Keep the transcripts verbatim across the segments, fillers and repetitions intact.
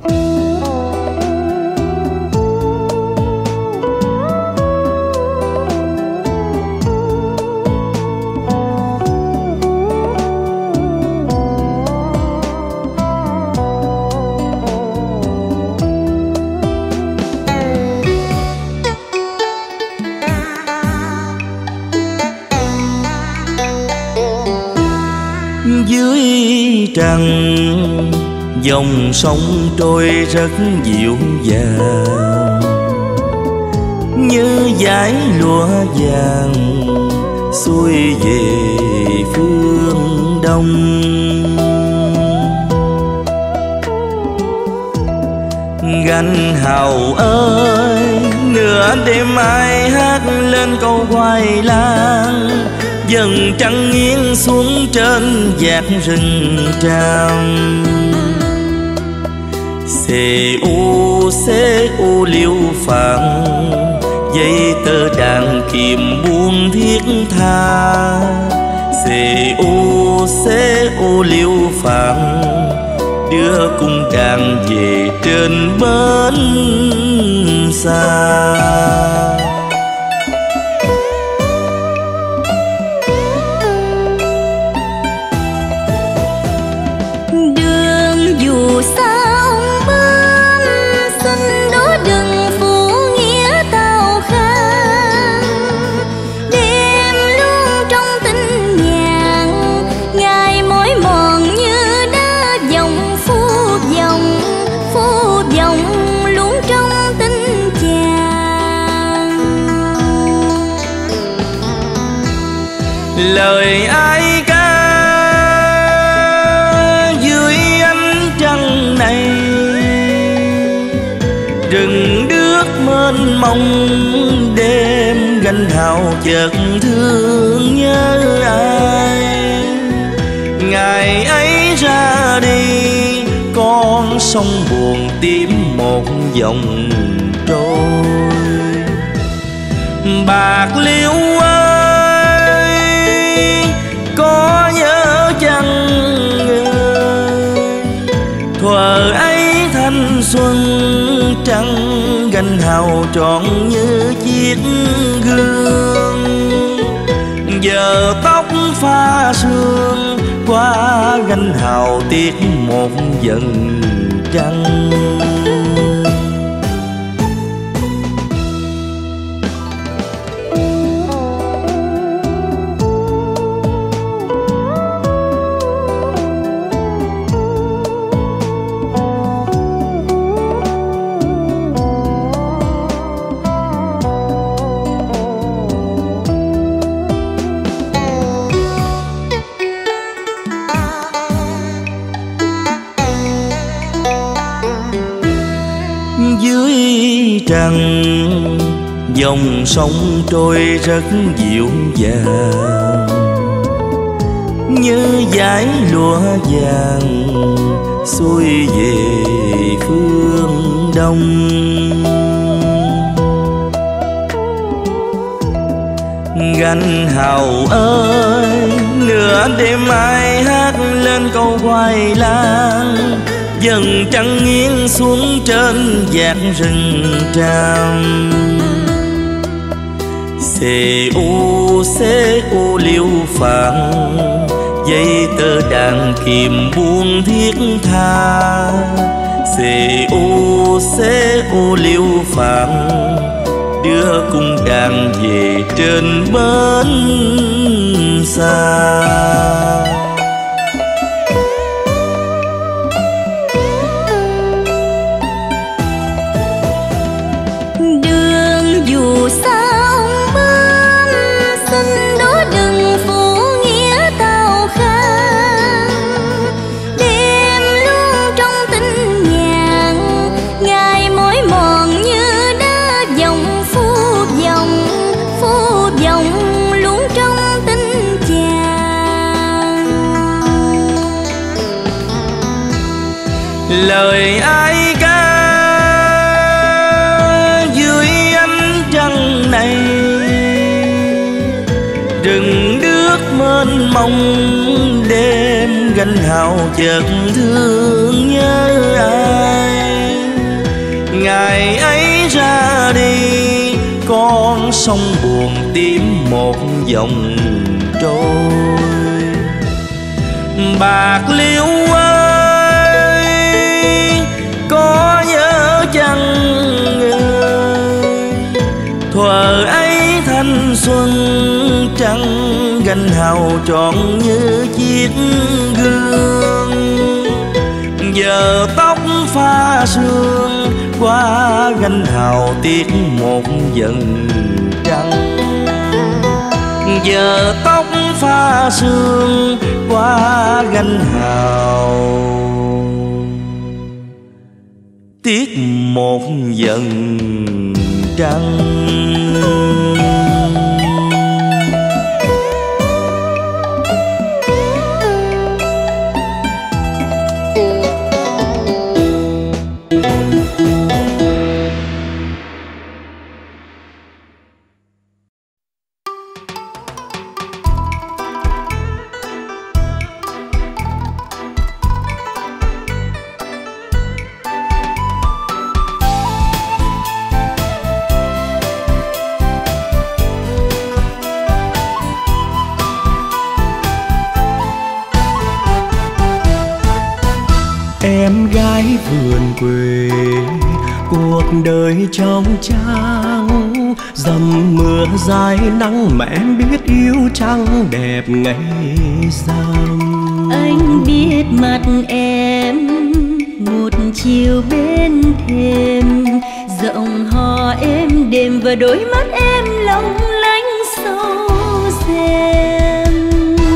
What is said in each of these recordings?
Dưới trăng dòng sông trôi rất dịu dàng, như dải lụa vàng xuôi về phương đông. Gánh hào ơi, nửa đêm ai hát lên câu hoài lang, dần trăng nghiêng xuống trên vạt rừng tràm. Xê u xê u liêu phạn, dây tơ đàn kìm buông thiết tha. Xê u xê u liêu phạn, đưa cung đàn về trên bến xa. Lời ai ca dưới ánh trăng này, rừng nước mênh mông đêm gánh hào chợt thương nhớ ai. Ngày ấy ra đi con sông buồn tím một dòng trôi. Bạc Liêu có nhớ chăng thuở ấy thanh xuân, trăng gánh hào trọn như chiếc gương. Giờ tóc pha sương qua gánh hào tiếc một dần trăng. Dưới trăng dòng sông trôi rất dịu dàng, như dải lụa vàng xuôi về phương đông. Gánh hào ơi, nửa đêm ai hát lên câu hoài lang, dần trăng nghiêng xuống trên vạt rừng tràm. Xê u xê u liêu phạn, dây tơ đàn kìm buông thiết tha. Xê u xê u liêu phạn, đưa cung đàn về trên bến xa. Lời ai ca dưới ánh trăng này, rừng nước mênh mông đêm gánh hào chợt thương nhớ ai. sông buồn tím một dòng trôi. Bạc Liêu ơi, có nhớ chăng người? Thuở ấy thanh xuân trắng gành hào trọn như chiếc gương. Giờ tóc pha sương qua gánh hào tiếc một dần trăng. Giờ tóc pha sương qua gánh hào tiếc một dần trăng. Em gái vườn quê, cuộc đời trong trắng, dầm mưa dài nắng mà em biết yêu trăng đẹp ngày rằm. Anh biết mặt em một chiều bên thềm, giọng hò êm đềm và đôi mắt em long lanh sâu xem.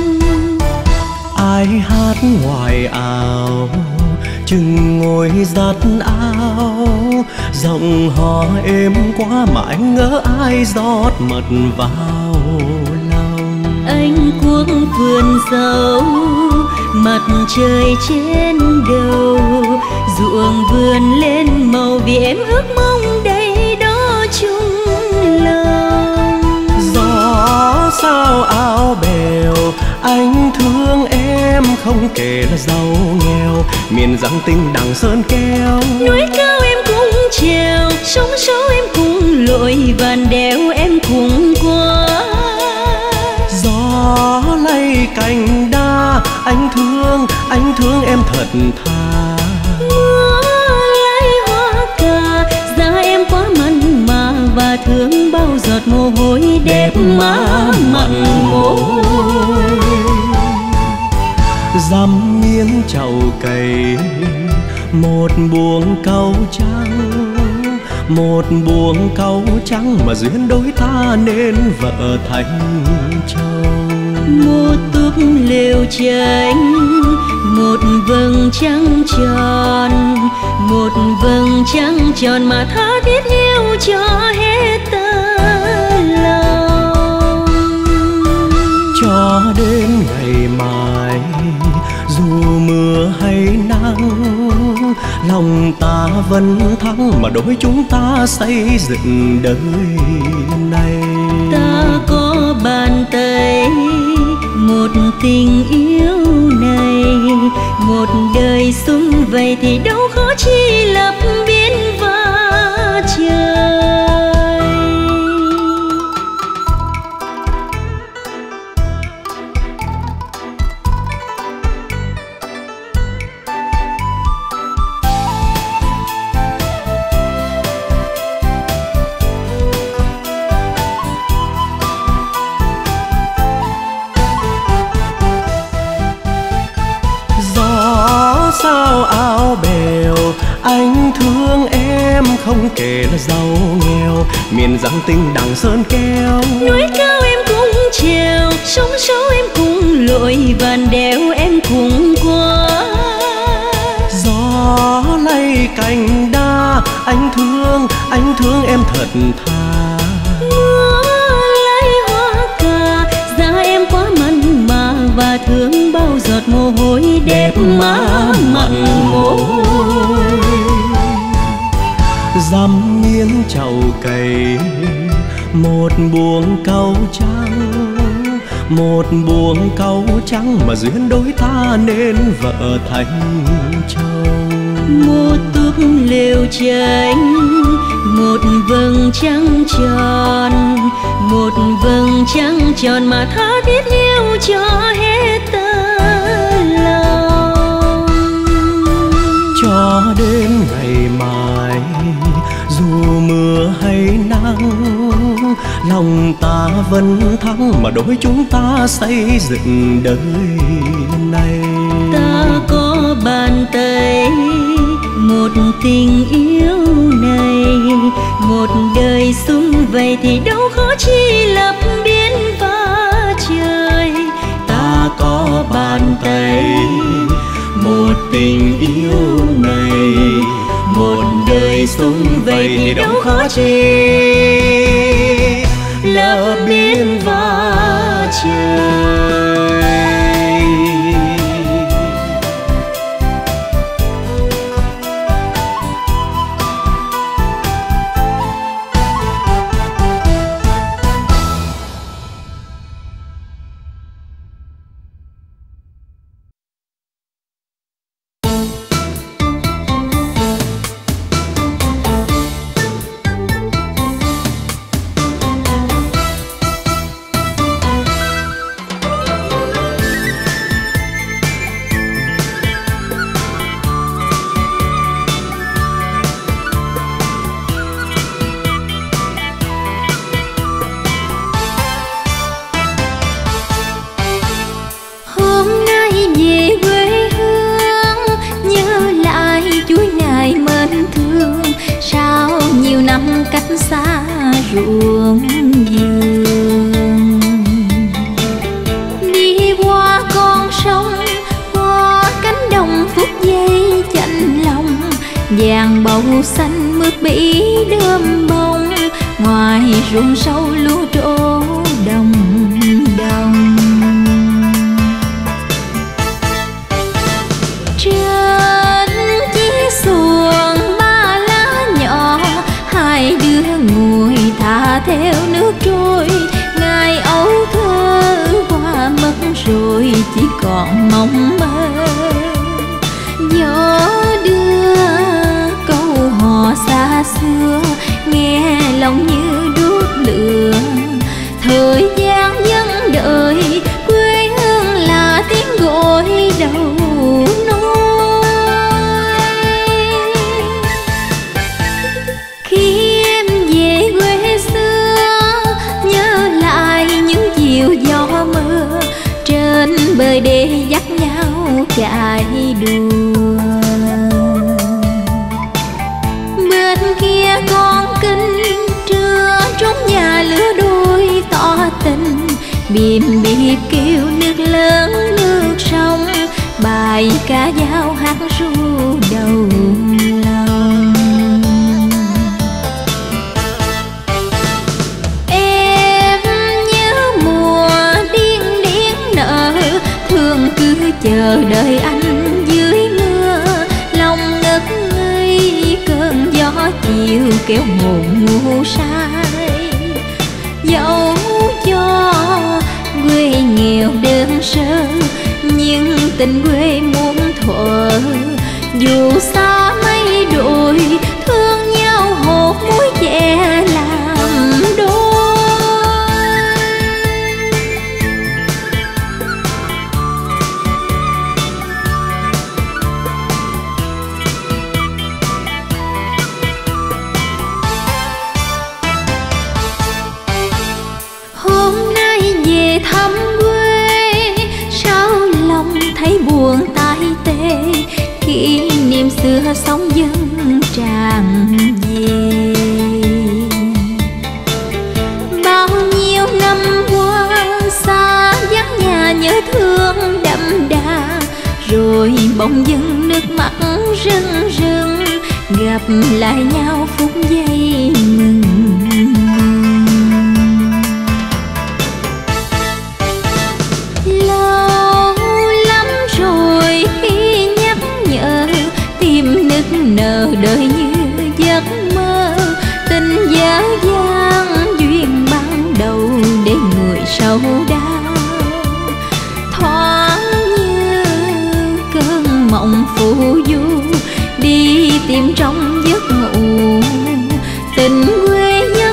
Ai hát ngoài ảo chừng ngồi giặt áo, giọng hò êm quá mà anh ngỡ ai rót mật vào lòng. Anh cuốc vườn dâu, mặt trời trên đầu, ruộng vườn lên màu vì em ước mong đây đó chung lòng. Gió sao áo bèo, anh thương em không kể là giàu nghèo, miền Giang Tinh đằng sơn keo. Núi cao em cũng trèo, sóng sâu em cũng lội, vàn đèo em cũng qua. Gió lay cành đa, anh thương, anh thương em thật thà. Mưa lay hoa cà, da em quá mặn mà và thương bao giọt mồ hôi đẹp má mặn môi. Dăm miếng chậu cày, một buồng cau trắng, một buồng cau trắng mà duyên đôi ta nên vợ thành chồng. Một túp lều tranh, một vầng trăng tròn, một vầng trăng tròn mà tha thiết yêu cho hết tơ lòng. Cho đến ngày mai dù mưa hay nắng, lòng ta vẫn thắng mà đôi chúng ta xây dựng đời này. Ta có bàn tay, một tình yêu này, một đời sum vầy thì đâu khó chi lập biên và trời. Sao áo bèo, anh thương em không kể là giàu nghèo, miền Giang Tinh đằng sơn keo. Núi cao em cũng trèo, sóng sâu em cũng lội, vàn đèo em cũng qua. Gió lay cành đa, anh thương, anh thương em thật thà. Mưa lay hoa cà, da em quá mặn mà và thương bao giọt mồ hôi đẹp má mặn môi. Dăm miếng chậu cày, một buồng cau trắng, một buồng cau trắng mà duyên đôi ta nên vợ thành chồng. Một túp lều tranh, một vầng vầng trăng tròn, một vầng trăng tròn mà tha thiết yêu cho hết tơ lòng. Cho đến ngày mai dù mưa hay nắng, lòng ta vẫn thắng mà đôi chúng ta xây dựng đời này. Ta có bàn tay một tình yêu này, một đời sum vầy thì đâu khó chi lập biển và trời. Ta có bàn tay một tình yêu này, một đời sum vầy thì đâu khó chi lập biển và trời. ruộng vườn, đi qua con sông, qua cánh đồng phút giây chạnh lòng, vàng bầu xanh mướt bỉ đơm bông, ngoài ruộng sâu lúa trổ đồng đồng. Trên chiếc xuồng ba lá nhỏ, hai đứa ngồi thả theo nước trôi, ngày ấu thơ qua mất rồi chỉ còn mong mơ. Gió đưa câu hò xa xưa, nghe lòng như đuốc lửa. Thời gian vẫn đợi, quê hương là tiếng gọi đầu nôi. Khi em về quê xưa, nhớ lại những chiều gió mưa, trên bờ đê dắt nhau chạy đùa. Bên kia con kinh trưa trốn nhà lứa đôi tỏ tình, bìm bịp kêu nước lớn nước sông, bài ca dao hát ru đầu lòng. Em nhớ mùa điên điên nở, thường cứ chờ đợi anh dưới mưa, lòng ngất ngây cơn gió chiều kéo ngủ ngủ say. Dẫu cho quê nghèo đơn sơ, nhưng tình quê muôn thuở. Dù xa mây đồi, thương nhau hột muối chè làm đôi. Hôm nay về thăm quê, sao lòng thấy buồn tai tê, kỷ niệm xưa sống dâng tràn về. Bao nhiêu năm qua xa vắng nhà, nhớ thương đậm đà, rồi bỗng dưng nước mắt rưng rưng, gặp lại nhau phút giây mừng. Lâu lắm rồi khi nhắc nhở, tim nức nở đời như giấc mơ. Tình dở dang duyên ban đầu, để người sâu đau thoáng như cơn mộng phù du, đi tìm trong giấc ngủ. Tình quê nhớ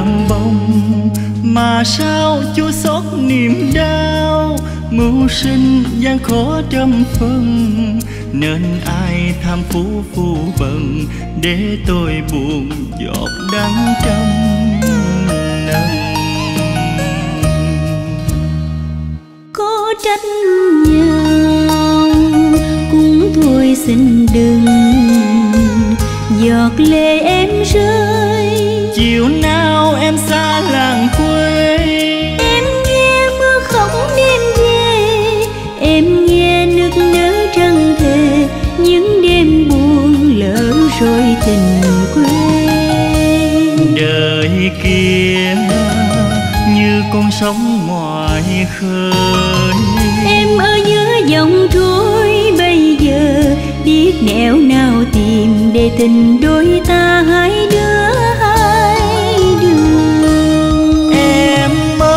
cơn bông, mà sao chua xót niềm đau. Mưu sinh gian khó trăm phần, nên ai tham phú phu bần, để tôi buồn giọt đắng trăm lần. Có trách nhau cũng thôi xin đừng, giọt lệ em rơi chiều nào em xa làng quê. Em nghe mưa khóc đêm về, em nghe nức nở trăng thề, những đêm buồn lỡ rồi tình quê. Đời kia như con sóng ngoài khơi, Em ở giữa dòng trôi bây giờ, biết nẻo nào tìm để tình đôi ta hai đứa hai đường. Em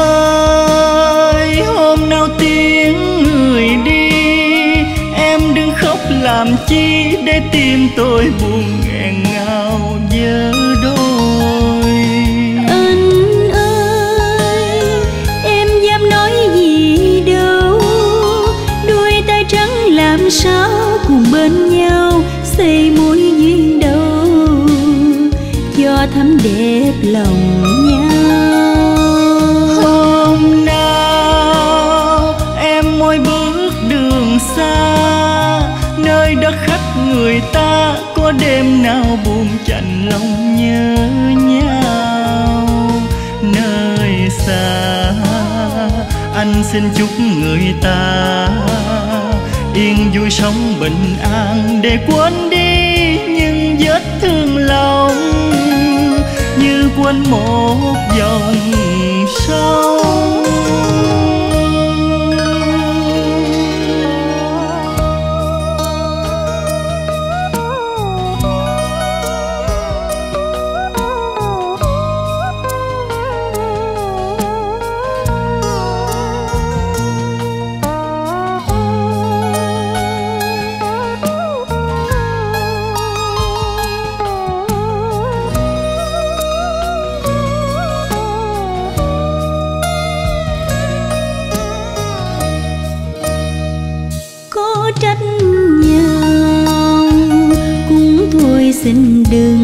ơi hôm nào tiếng người đi, em đừng khóc làm chi, để tim tôi buồn nghẹn ngào nhớ đôi. Anh ơi em dám nói gì đâu, đôi tay trắng làm sao cùng bên nhau, xây mối duyên đâu cho thắm đẹp lòng nhau. Hôm nào em môi bước đường xa, nơi đất khách người ta, có đêm nào buồn chạnh lòng nhớ nhau. Nơi xa anh xin chúc người ta yên vui sống bình an, để quên đi những vết thương lòng, như quên một dòng sông. Xin đừng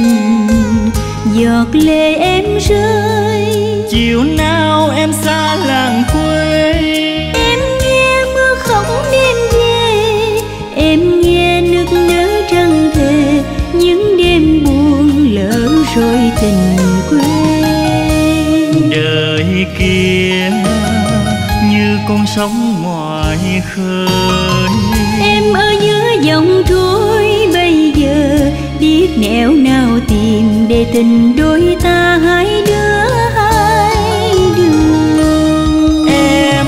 giọt lệ em rơi chiều nào em xa làng quê. Em nghe mưa khóc đêm về, em nghe nức nở trăng thề, những đêm buồn lỡ rồi tình quê. Đời kia như con sóng ngoài khơi, em ở giữa dòng trôi bây giờ, biết nẻo nào tìm để tình đôi ta hai đứa hai đường. Em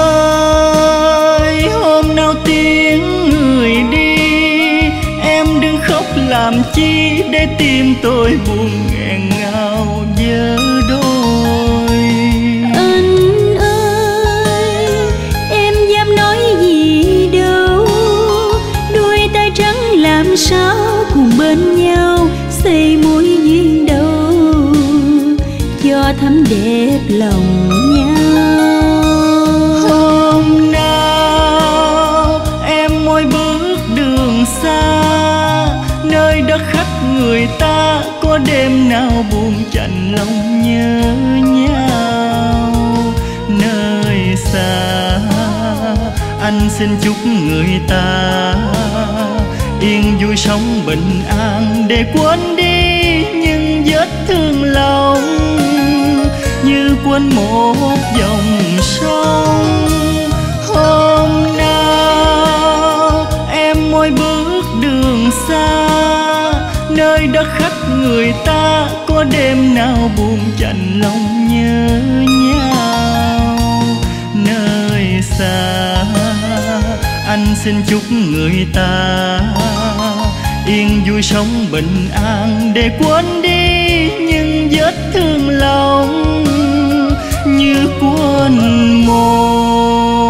ơi hôm nào tiếng người đi, em đừng khóc làm chi, để tim tôi buồn nghẹn ngào nhớ đôi. Anh ơi em dám nói gì đâu, đôi tay trắng làm sao cùng bên nhau, xây mối duyên đâu cho thắm đẹp lòng nhau. Hôm nào em môi bước đường xa, nơi đất khách người ta, có đêm nào buồn chạnh lòng nhớ nhau. Nơi xa anh xin chúc người ta yên vui sống bình an, để quên đi những vết thương lòng, như quên một dòng sông. Hôm nào em môi bước đường xa, nơi đất khách người ta, có đêm nào buồn chạnh lòng nhớ nhau. Nơi xa anh xin chúc người ta yên vui sống bình an, để quên đi những vết thương lòng, như quên một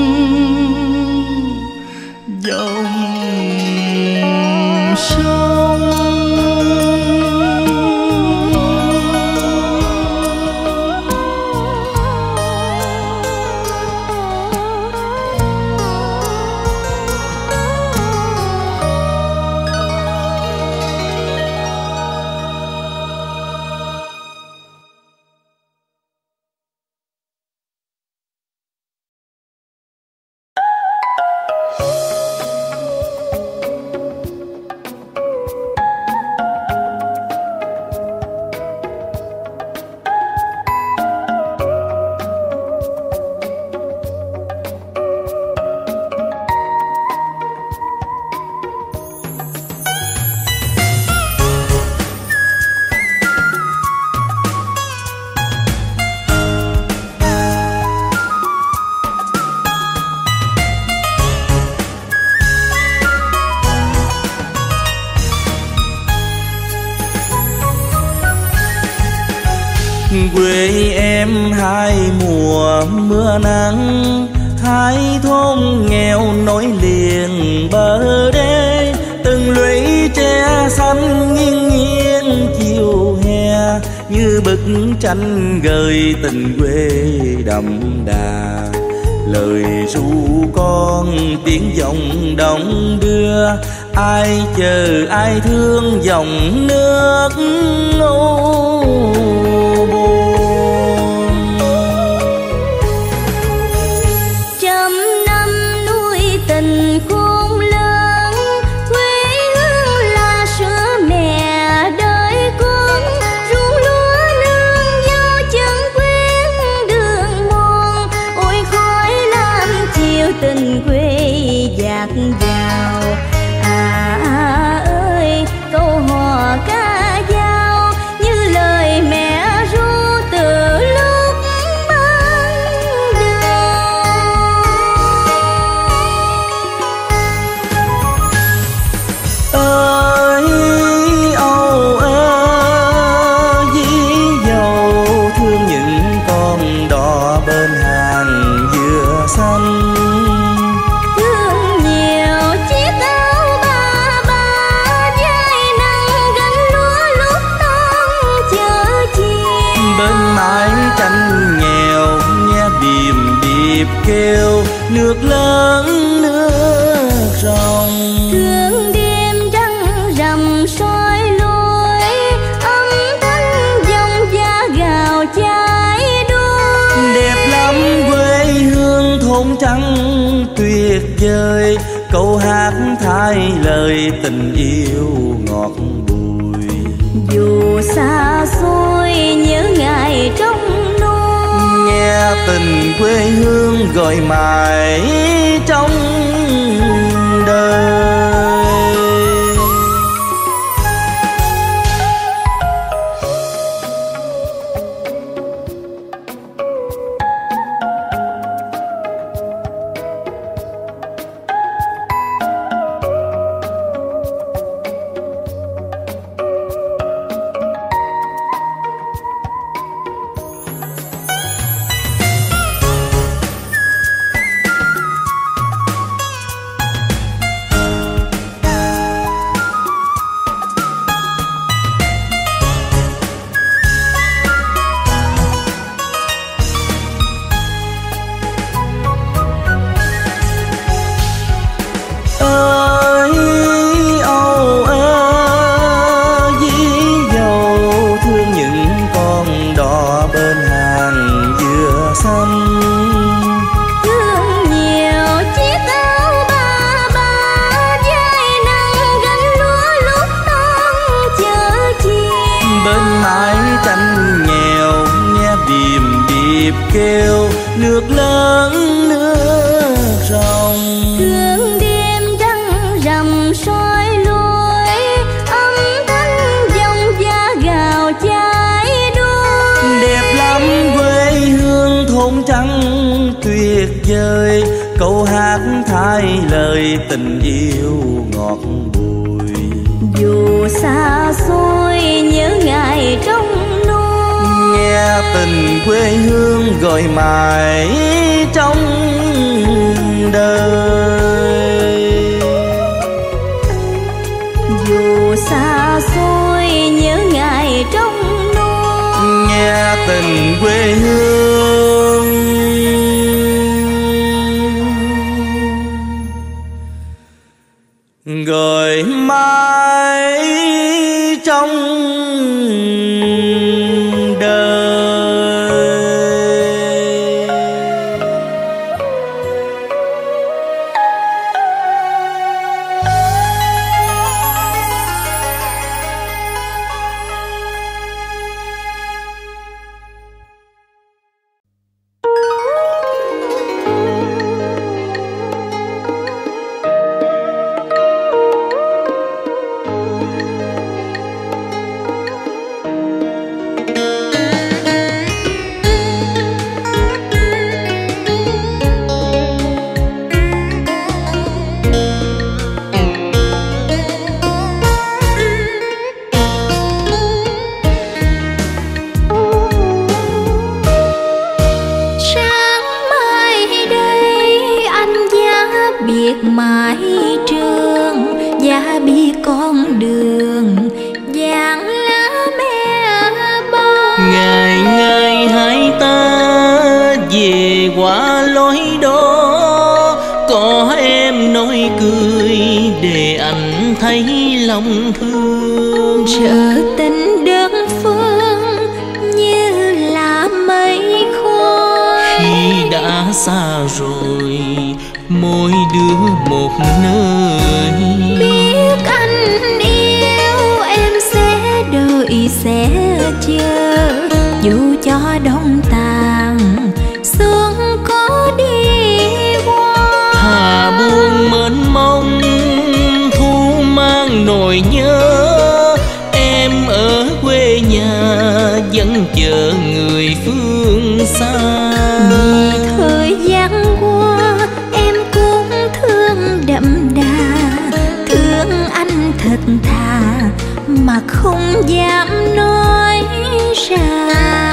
dòng sông. Quê em hai mùa mưa nắng, hai thôn nghèo nối liền bờ đê. Từng lũy tre xanh nghiêng nghiêng chiều hè, như bức tranh gợi tình quê đậm đà. Lời ru con tiếng dòng đông đưa, ai chờ ai thương dòng nước ngô buồn. Trăm năm nuôi tình khôn lớn, quê hương là sữa mẹ đời con. Ruộng lúa nương gió chân quen đường mòn, ôi khói lam chiều tình quê dạt dào. À, à ơi câu hò ca dao, như lời mẹ ru từ lúc ban đầu. Ơi âu ơ dí dầu, thương những con đò bên hàng dừa xanh. Thương nhiều chiếc áo ba ba, vai nắng gánh lúa lúc non chờ chiều. Bên mái tranh nghèo nghe bìm điệp kêu, nước lớn nước ròng. Thương đêm trăng rằm soi lối, âm thanh dòng giá gào cháy đuôi. Đẹp lắm quê hương thôn trắng tuyệt vời, câu hát thay lời tình yêu ngọt bùi. Dù xa xôi nhớ ngày trong nôi, Nghe tình quê hương gọi mãi trong đời. Ơi âu ơ dí dầu, thương những con đò bên hàng dừa xanh. thương nhiều chiếc áo ba ba, vai nắng gánh lúa lúc non chờ chiều. Bên mái tranh nghèo nghe bìm điệp kêu, nước lớn nước ròng. Thương đêm trăng rằm soi lối, âm thanh dòng giá gào cháy đuôi. Đẹp lắm quê hương thôn trắng tuyệt vời, câu hát thay lời tình yêu ngọt bùi. Dù xa xôi nhớ ngày trong nôi, Nghe tình quê hương gọi mãi trong đời. dù xa xôi nhớ ngày trong nôi, Nghe tình quê hương gọi mãi trong ngày ngày hai ta về qua lối đó, có em nói cười để anh thấy lòng thương. Trợ tình đơn phương như là mây khói, khi đã xa rồi mỗi đứa một nơi. biết anh yêu em sẽ đợi sẽ chờ, dù cho đông tàn sương có đi qua. Hà buông mênh mông thu mang nỗi nhớ, em ở quê nhà vẫn chờ người phương xa. Vì thời gian qua em cũng thương đậm đà, thương anh thật thà mà không dám nói ra.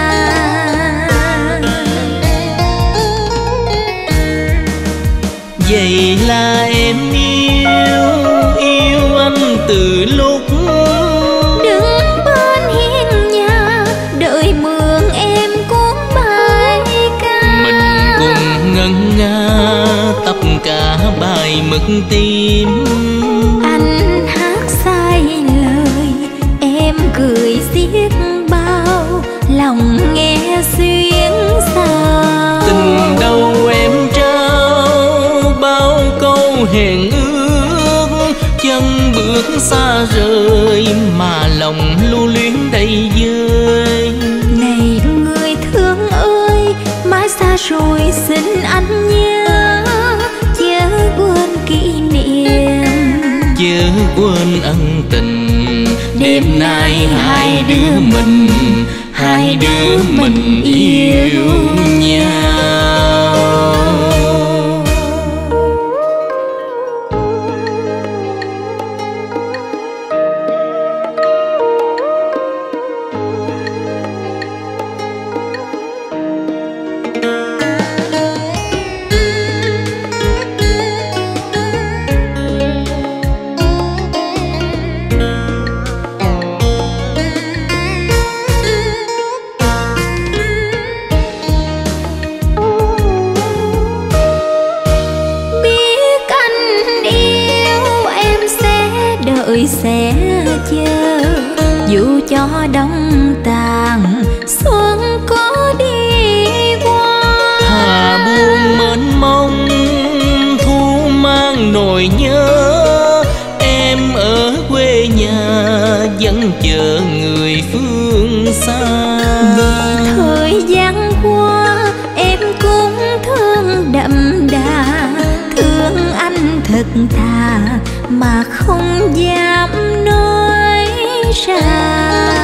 Vậy là em yêu, yêu anh từ lúc đứng bên hiên nhà đợi mượn em cuốn bài ca. mình cùng ngân nga tập cả bài mực tim. Anh hát sai lời em cười xiết bao, lòng nghe xuyến sao. Tình đâu em trao bao câu hẹn ước, chân bước xa rời mà lòng lưu luyến đầy vơi. Này người thương ơi, mãi xa rồi xin anh nhớ, chớ quên kỷ niệm, chớ quên ân tình. Đêm nay hai đứa mình, hai đứa mình yêu nhau. sẽ chờ, dù cho đông tàn xuân có đi qua. Hà buông mênh mông thu mang nỗi nhớ, em ở quê nhà vẫn chờ người phương xa. Vì thời gian qua em cũng thương đậm đà, thương anh thật thà mà không dám nói ra.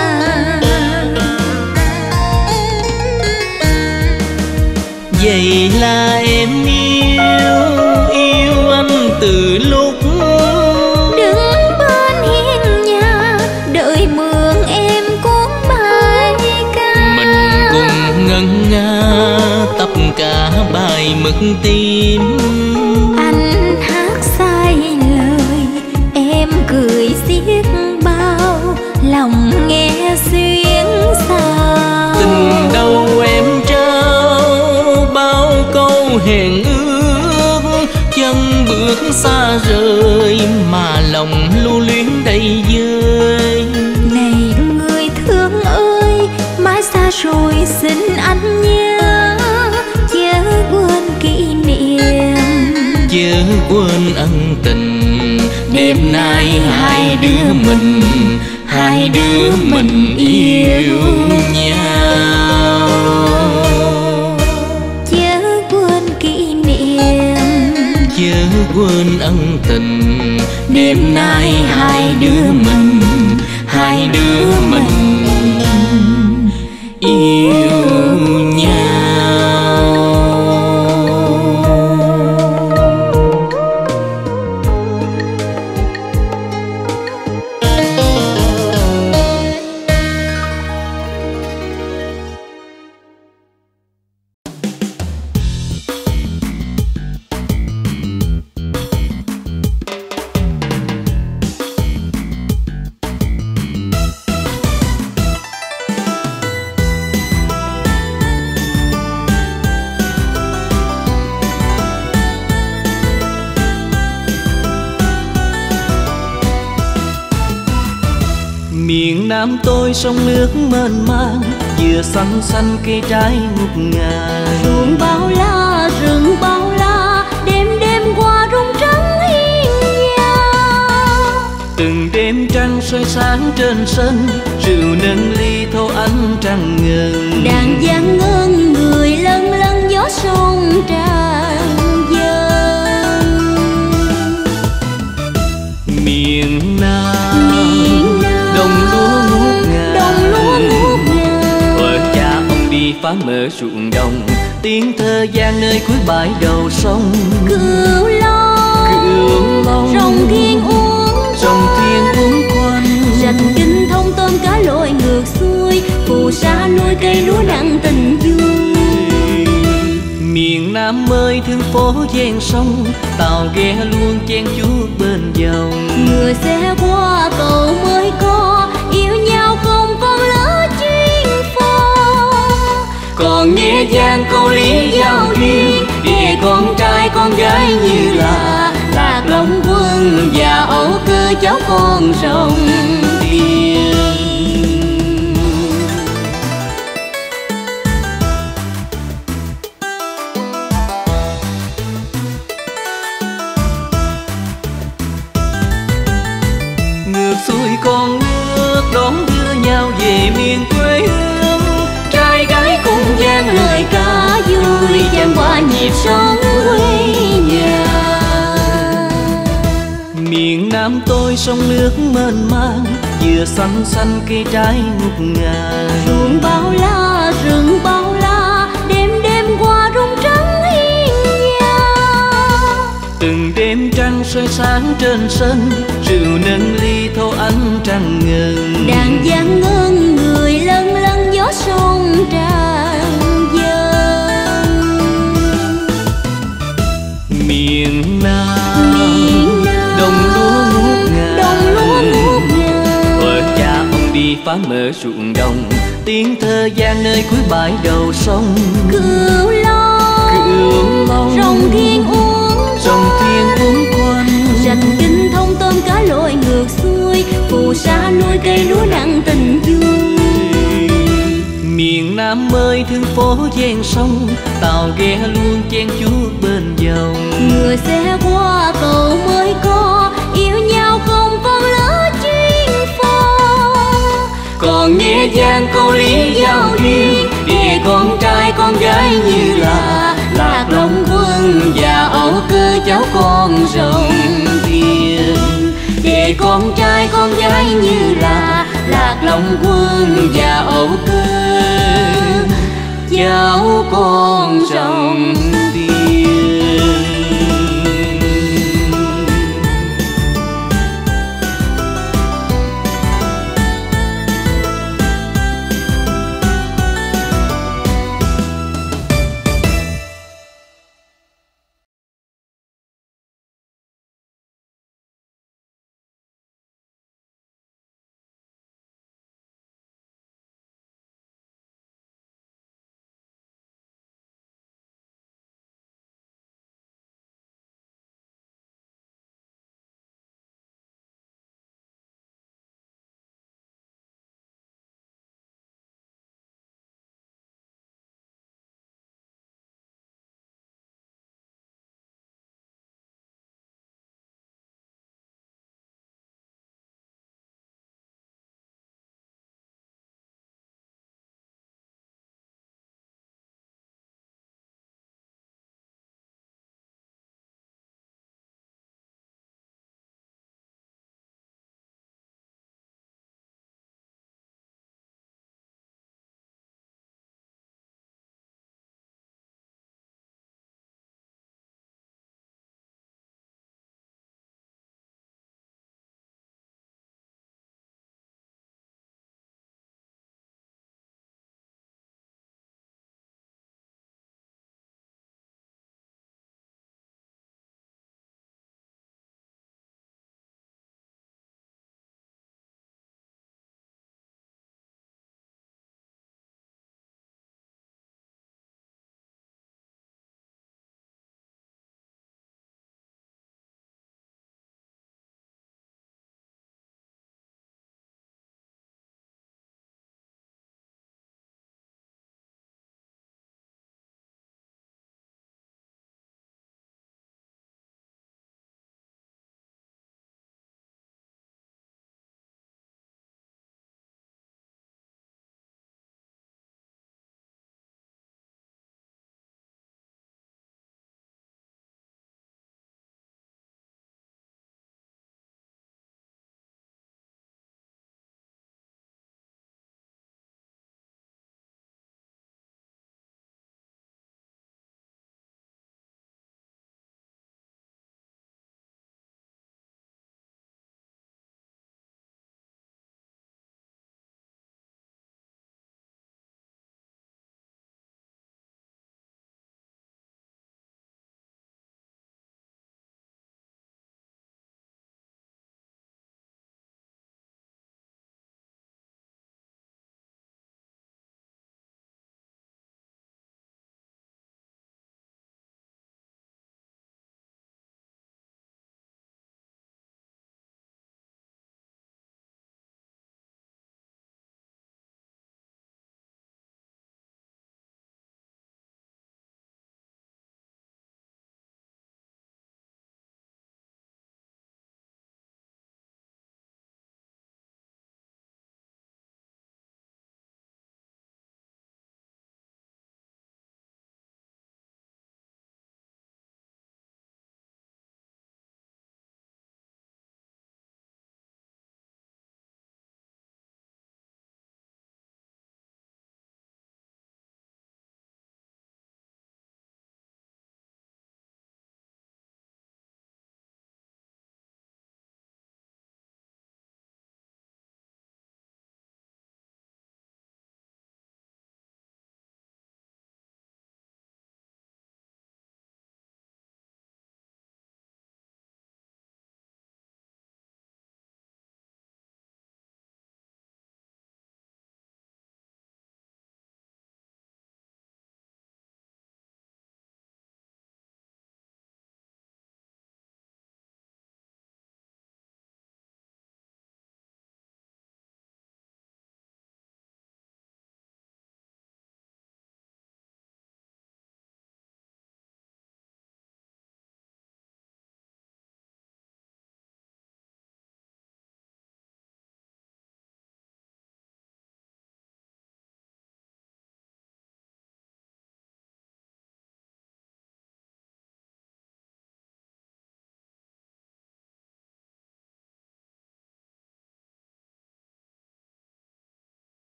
Vậy là em yêu, yêu anh từ lúc đứng bên hiên nhà đợi mượn em cuốn bài ca. mình cùng ngân nga tập cả bài mực tim. Anh hát sai lời em cười xiết bao, lòng nghe xuyến sao. Tình đâu em trao bao câu hẹn ước, chân bước xa rời mà lòng lưu luyến đầy vơi. Này người thương ơi, mãi xa rồi xin anh nhớ, chớ quên kỷ niệm, chớ quên ân tình. Đêm nay hai đứa mình, hai đứa mình yêu nhau. chớ quên kỷ niệm, Chớ quên ân tình. Đêm nay hai đứa mình, hai đứa mình yêu nhau. Nam tôi sông nước mênh mang, vừa xanh xanh cây trái ngút ngàn. Ruộng bao la rừng bao la, đêm đêm qua rung trắng hiên nhà. Từng đêm trăng soi sáng trên sân, rượu nâng ly thâu ánh trăng ngân. Đàn giang ngân người lân lân gió sông tràn dâng. Miền Nam, Miền Nam đồng lúa ngút ngàn, đồng lúa ngút ngàn. thuở cha ông đi phá mở ruộng đồng, tiếng thơ gian nơi cuối bãi đầu sông. Cửu Long, Cửu Long, rồng thiên uống rồng thiên uốn quanh. rạch kinh thông tôm cá lội ngược xuôi, phù sa nuôi cây lúa nặng tình vui. Miền Nam ơi thương phố ven sông, tàu ghe luôn chen chúc bên dòng. Ngựa xe qua cầu mới có, yêu nhau không con lỡ chuyên phò. Còn nghe gian câu lý giao duyên, để con trai con gái như là Lạc Long Quân và Âu Cơ cháu con rồng tiên. Ngược xuôi con nước đón đưa nhau về miền quê hương, trai gái cùng gian lời ca vui chan qua nhịp sống quê nhà. Miền Nam tôi sông nước mênh mang, vừa xanh xanh cây trái ngút ngàn. Ruộng bao la rừng bao la, đêm đêm qua rung trắng hiên nhà. Từng đêm trăng soi sáng trên sân, rượu nâng ly thâu ánh trăng ngân. Đàn giang ngân người lân lân gió sông tràn dâng. Miền Nam, Miền Nam đồng lúa ngút ngàn, đồng lúa ngút ngàn. thuở cha ông đi phá mở ruộng đồng, tiếng thơ gian nơi cuối bãi đầu sông. Cửu Long, Cửu Long, rồng thiên uống rồng thiên uốn quanh. rạch kinh thông tôm cá lội ngược xuôi, phù sa nuôi cây lúa nặng tình vui. Miền Nam ơi thương phố ven sông, tàu ghe luôn chen chúc bên dòng. Ngựa xe qua cầu mới có, yêu nhau không con lỡ chuyên phò. Còn nghe gian câu lý giao duyên, để con trai con gái như là Lạc Long Quân và Âu Cơ cháu con rồng tiên. Để con trai con gái như là Lạc Long Quân và Âu Cơ cháu con rồng tiên.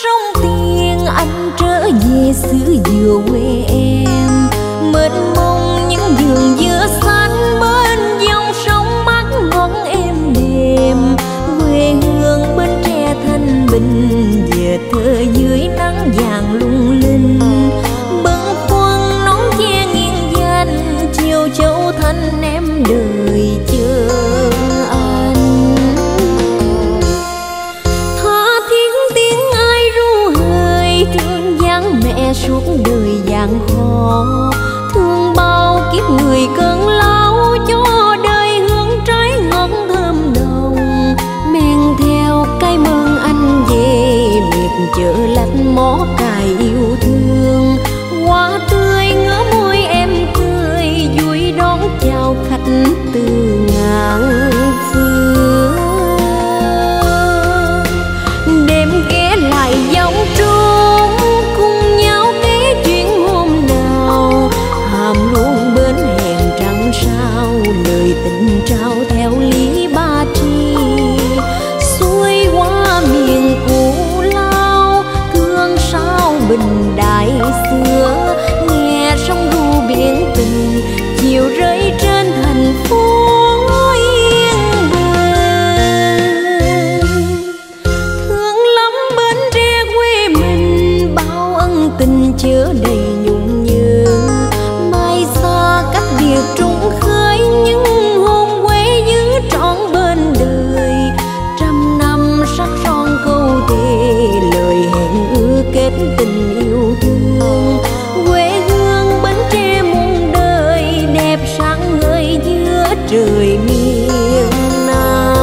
sông tiền anh trở về xứ dừa quê em, mênh mông những vườn dừa xanh bên dòng sông mát ngóng êm đềm, quê hương Bến Tre thanh bình về thơ dưới nắng vàng lung linh, bâng khuâng nón che nghiêng danh chiều châu thanh em đời chờ anh. Tha thiết tiếng ai ru hời thương vắng mẹ suốt đời gian khó, thương bao kiếp người cơn lao cho đời hương trái ngọt thơm nồng, men theo cây mương anh về miệt chợ lách mó cài yêu thương, hoa tươi ngỡ môi em cười vui đón chào khách từ ngàn phương. Đêm ghé lại dòng trốn cùng nhau kể chuyện hôm nào, hàm luôn bên hẹn trăng sao lời tình trao theo lý ba tri, xuôi qua miền cũ lao thương sao bình đại xưa, nghe sông ru biển tình chiều rơi trên thành phố yên bình. Thương lắm Bến Tre quê mình bao ân tình chứa đầy nhung nhớ, mai xa cách biệt trung khơi những hôn quê giữ trọn bên đời, trăm năm sắc son câu thề lời hẹn ước kết tình yêu thương, quê hương Bến Tre muôn đời đẹp sáng ngời giữa trời miền Nam.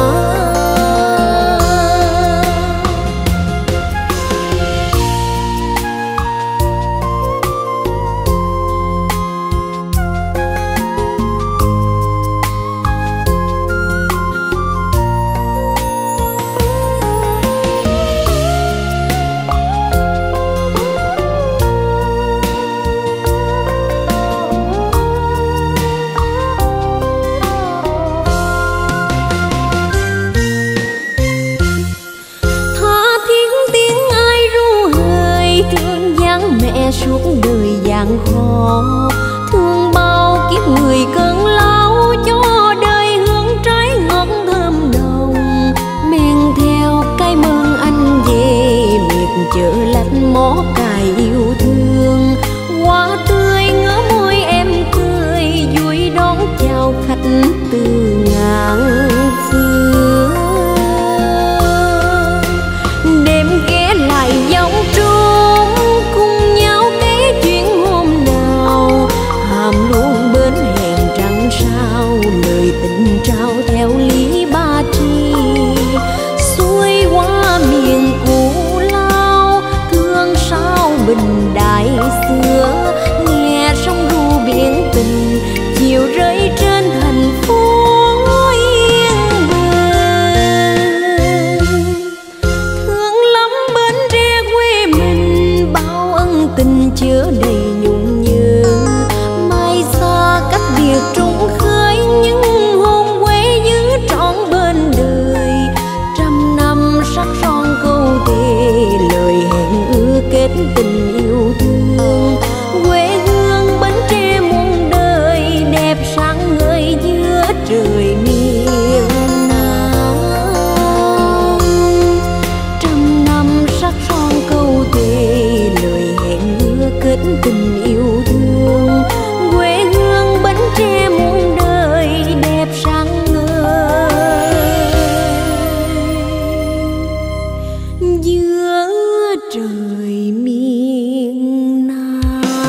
Suốt đời gian khó, thương bao kiếp người cơn lao cho đời hương trái ngọt thơm nồng, men theo cây mương anh về miệt chợ lách mó cài yêu thương, hoa tươi ngỡ môi em cười vui đón chào khách từ ngàn phương. Đêm ghé lại dòng trốn cùng nhau kể chuyện hôm nào, hàm luôn bên hẹn trăng sao lời tình trao theo lý ba tri, xuôi qua miền cũ lao thương sao bình đại xưa, nghe sông ru biển tình chiều rơi trên thành phố yên bình. Thương lắm Bến Tre quê mình bao ân tình chứa đầy nhung nhớ, mai xa cách biệt trung khơi những hôn quê giữ trọn bên đời, trăm năm sắc son câu thề lời hẹn ước kết tình yêu thương, quê hương Bến Tre muôn đời đẹp sáng ngời giữa trời miền Nam. Trăm năm sắc son câu thề lời hẹn ước kết tình yêu thương, quê hương Bến Tre muôn đời đẹp sáng ngời giữa trời miền Nam.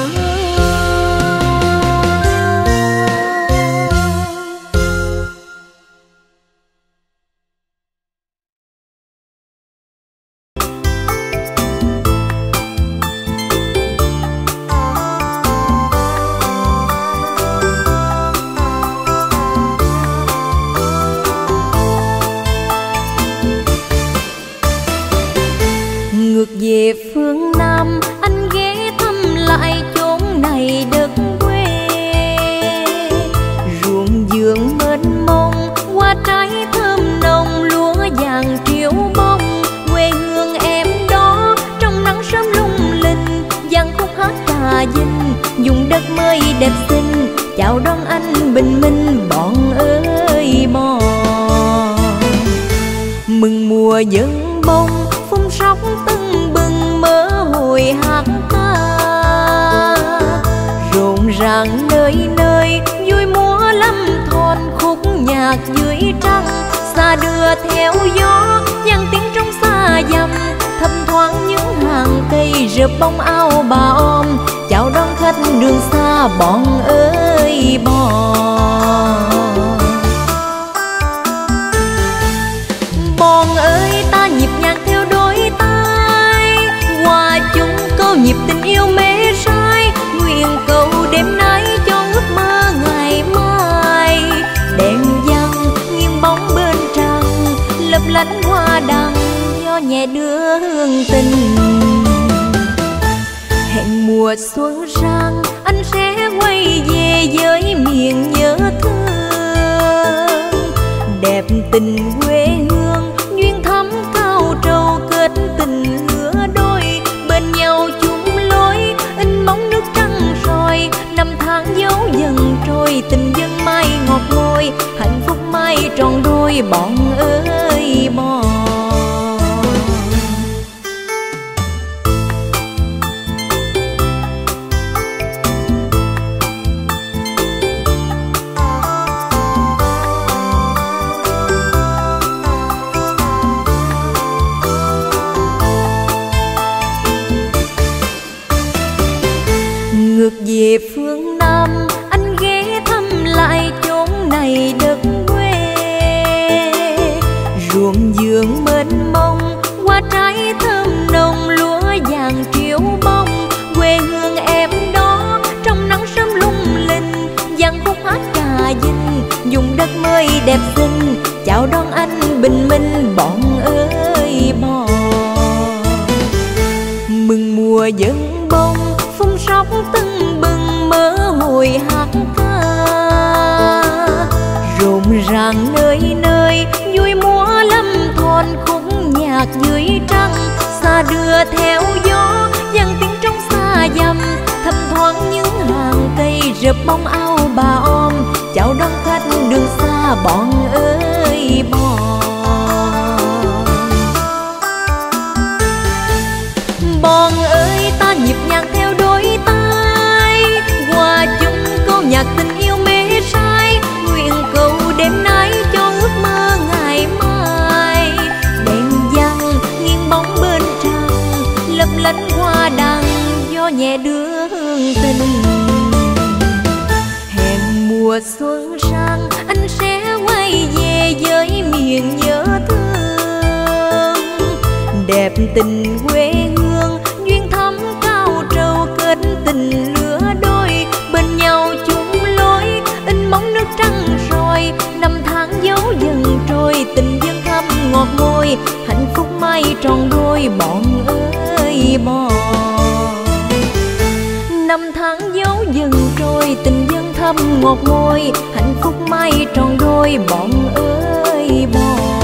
Ngược về phương Nam anh ghé thăm lại chốn này đất quê, ruộng vườn mênh mông hoa trái thơm nồng lúa vàng triểu bông, quê hương em đó trong mới đẹp xinh, chào đón anh bình minh bọn ơi bọn. Mừng mùa dân bông phun sóng tưng bừng mơ hồi hát ca, rộn ràng nơi nơi vui múa lâm thon khúc nhạc dưới trăng. Xa đưa theo gió vang tiếng trong xa dầm, thấp thoáng những hàng cây rợp bông áo bà om, chào đón khách đường xa bọn ơi bọn. Bọn ơi ta nhịp nhàng theo đôi tay, hòa chung câu nhịp tình yêu mê say, nguyện cầu đêm nay cho ước mơ ngày mai. Đèn vàng nghiêng bóng bên trăng, lấp lánh hoa đăng gió nhẹ đưa hương tình. Hẹn mùa xuân sang anh sẽ quay về với miền nhớ thương, đẹp tình quê hương duyên thắm cao trầu kết tình lứa đôi, bên nhau chung lối in bóng nước trăng soi. Năm tháng dấu dần trôi tình dân mai ngọt ngôi, hạnh phúc mai tròn đôi bọn ơi bọn. Ngược về phương Nam anh ghé thăm lại chốn này đất quê, ruộng vườn mênh mông hoa trái thơm nồng lúa vàng triểu bông. Quê hương em đó trong nắng sớm lung linh, vang khúc hát cà vinh vùng đất mới đẹp xinh, chào đón anh bình minh bọn ơi bọn. Mừng mùa dân bông phun sóng tưng bừng mơ hồi hát ca, rộn ràng nơi nơi vui múa lâm thon khúc nhạc dưới trăng. Xa đưa theo gió vang tiếng trong xa dầm, thấp thoáng những hàng cây rợp bông áo bà om, chào đón khách đường xa bọn ơi bọn. Bọn ơi ta nhịp nhàng theo đôi tay, hòa chung câu nhạc tình yêu mê say, nguyện cầu đêm nay cho ước mơ ngày mai. Đèn vàng nghiêng bóng bên trăng, lấp lánh hoa đăng gió nhẹ đưa hương tình. Hẹn mùa xuân sang anh sẽ quay về với miền nhớ thương, đẹp tình quê hương duyên thắm cao trầu kết tình lứa đôi, bên nhau chung lối in bóng nước trăng soi. Năm tháng dấu dần trôi tình dân thắm ngọt ngôi, hạnh phúc mai tròn đôi bọn ơi bọn. Năm tháng dấu dần trôi tình dân thắm ngọt ngôi, hạnh phúc mai tròn đôi bọn ơi bọn.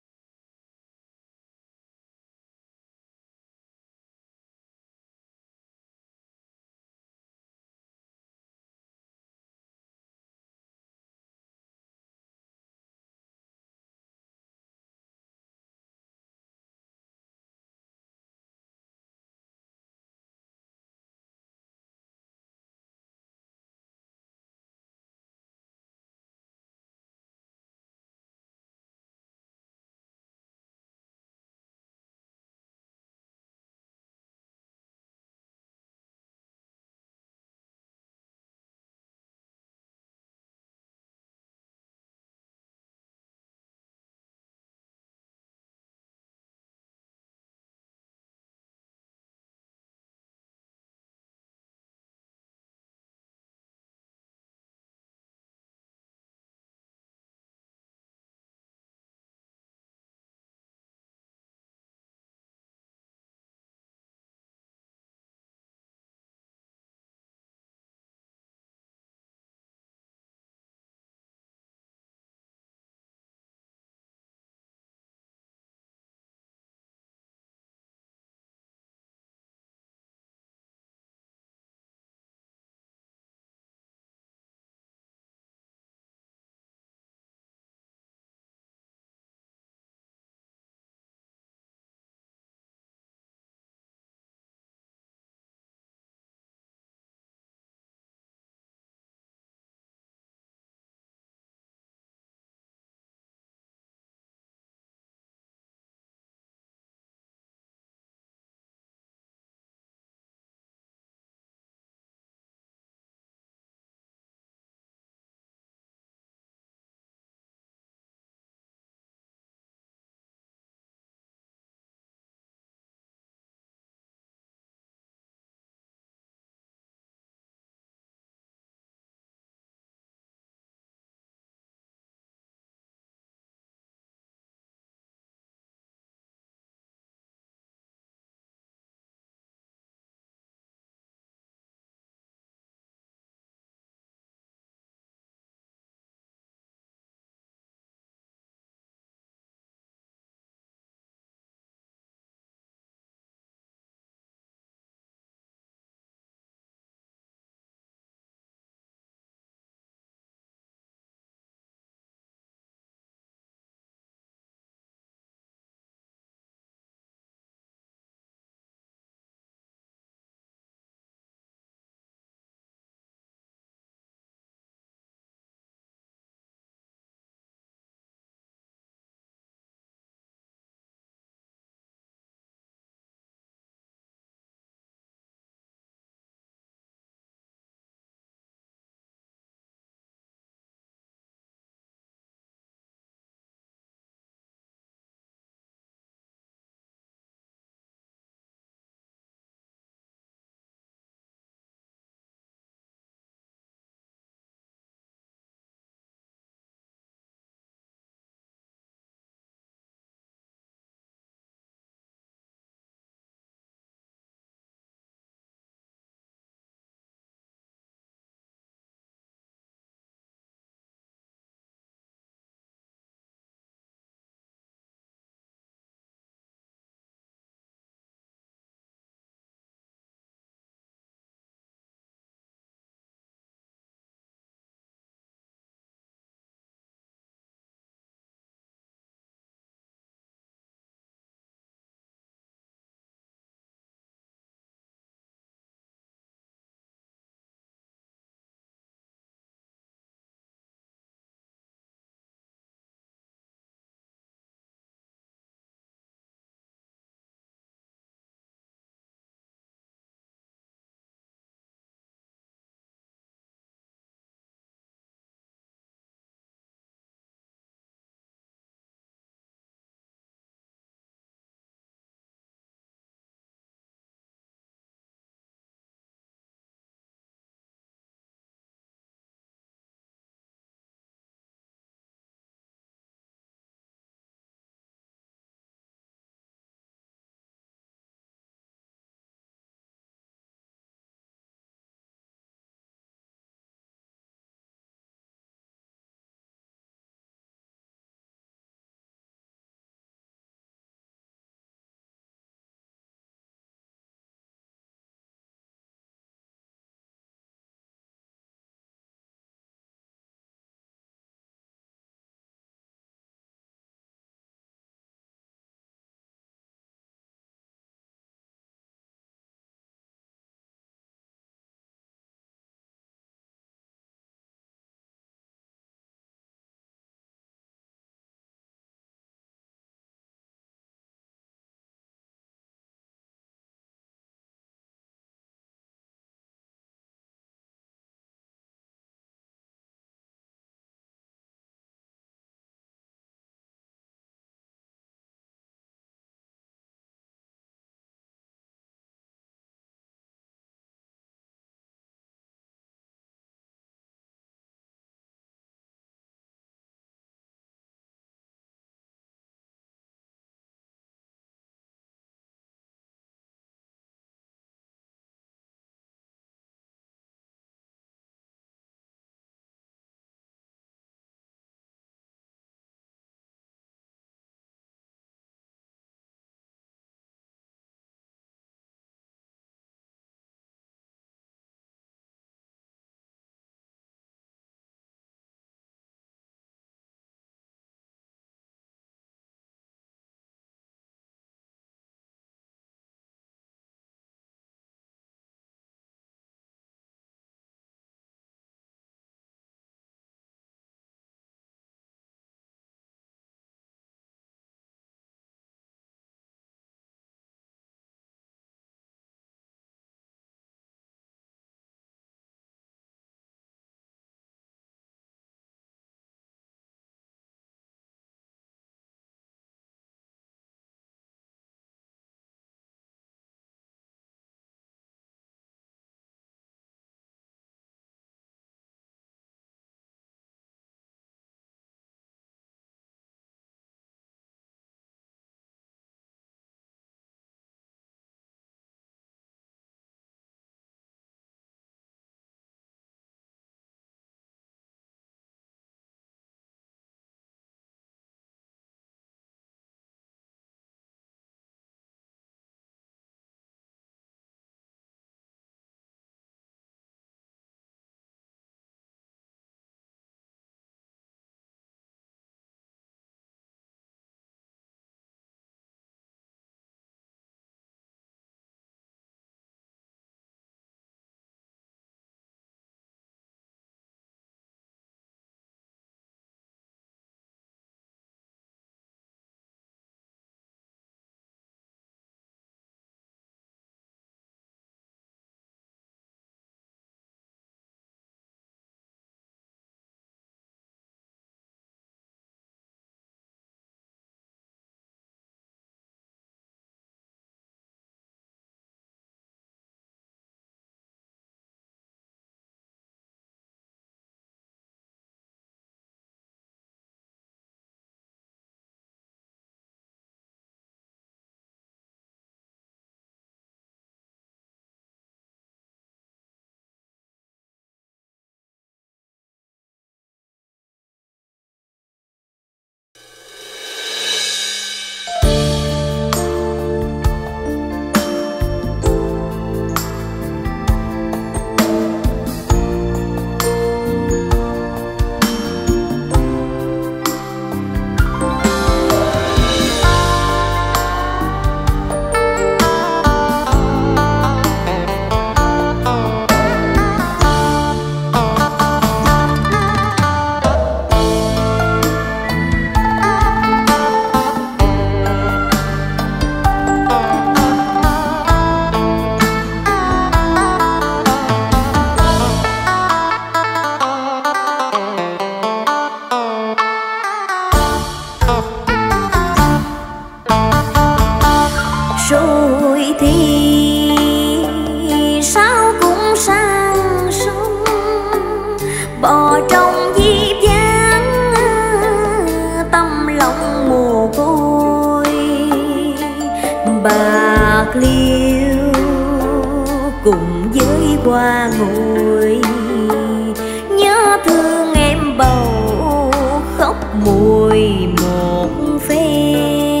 bạc liêu cùng với hoa ngồi, nhớ thương em bầu khóc mùi một phen.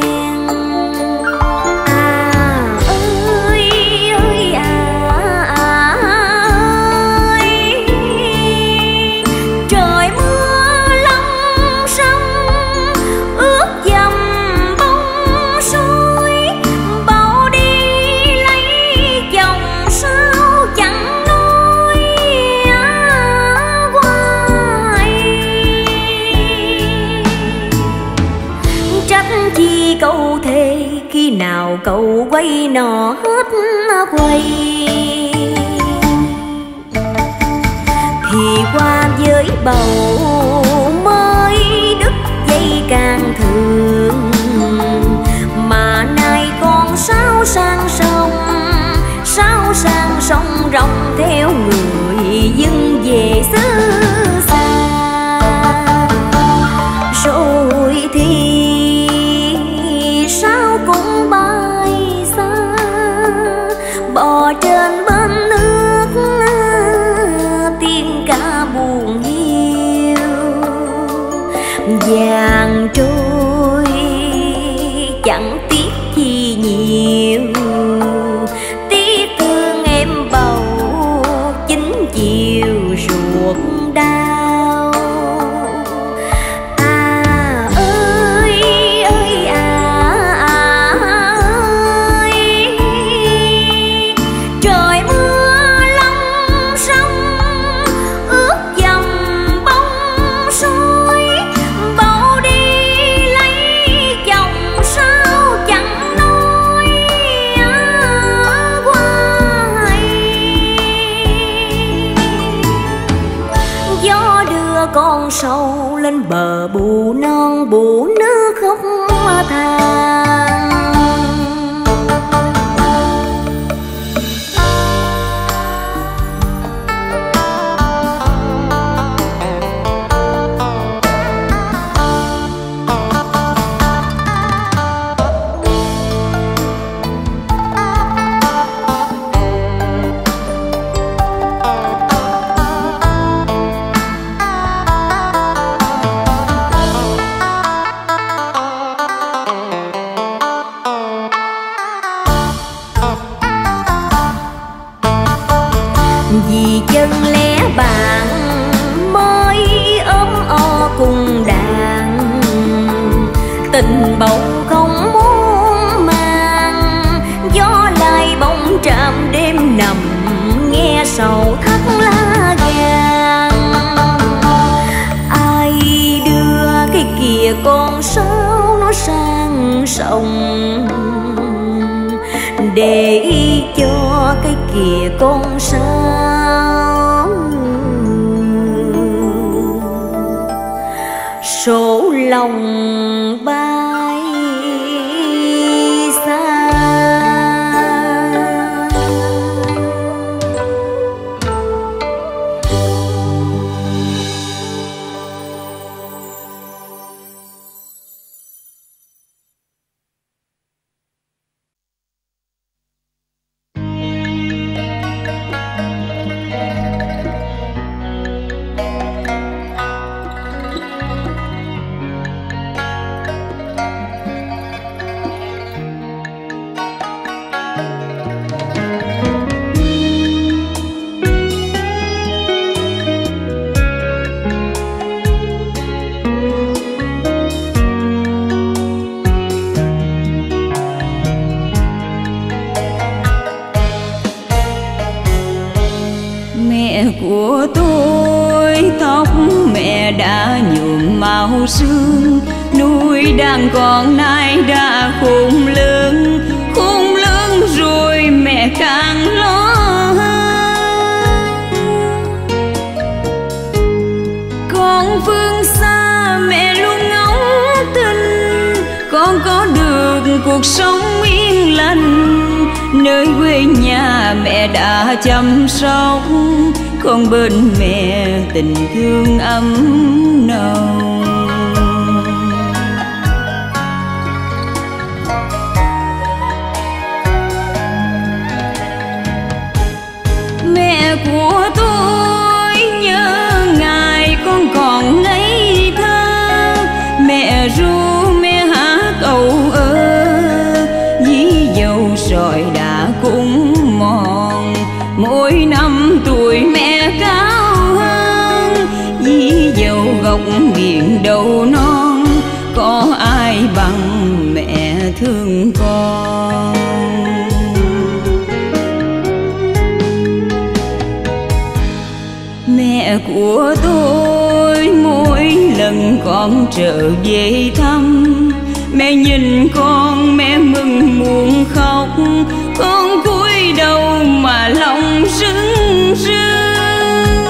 À ơi ơi à, à ơi, trời mưa long sông ướt dầm bóng suối, bầu đi lấy chồng sao chẳng nói hoài. Trách chi câu thề khi nào cậu quay nọ hết quay, thì qua với bầu mới đứt dây càng thường. Mà nay con sao sang sông, sao sang sông rong theo người dân về xứ xa. Rồi thì sao cũng bay xa, bò trên bên nước tiếng ca buồn hiu. Vàng trôi chẳng tiếc chi nhiều, tiếc thương em bầu chính chiều ruột đau. À ơi ơi à, à ơi, trời mưa long sông ướt dầm bóng suối, bầu đi lấy chồng sao chẳng nói hoài. Gió đưa con sâu lên bờ bù non bù nước khóc than. Vì chân lẽ bạn mới ốm o cùng đàn, tình bầu không muốn mang. Gió lai bóng trạm đêm nằm nghe sầu thắt lá vàng. Ai đưa cái kìa con sao nó sang sông, để ý cho cái kìa con sao sổ lòng bay xa. Của tôi tóc mẹ đã nhuộm màu sương, nuôi đàn con nay đã khôn lớn. Khôn lớn rồi mẹ càng lo hơn. Con phương xa mẹ luôn ngóng tin, con có được cuộc sống yên lành. Nơi quê nhà mẹ đã chăm sóc, con bên mẹ tình thương ấm nồng. của tôi nhớ ngày con còn ngây thơ, mẹ ru mẹ hát âu ơ, dí dầu sỏi đã cũng mòn, mỗi năm tuổi mẹ cao hơn, dí dầu gọc miệng đầu non, có ai bằng mẹ thương con. Mẹ của tôi mỗi lần con trở về thăm, mẹ nhìn con mẹ mừng muốn khóc, con cúi đầu mà lòng rưng rưng.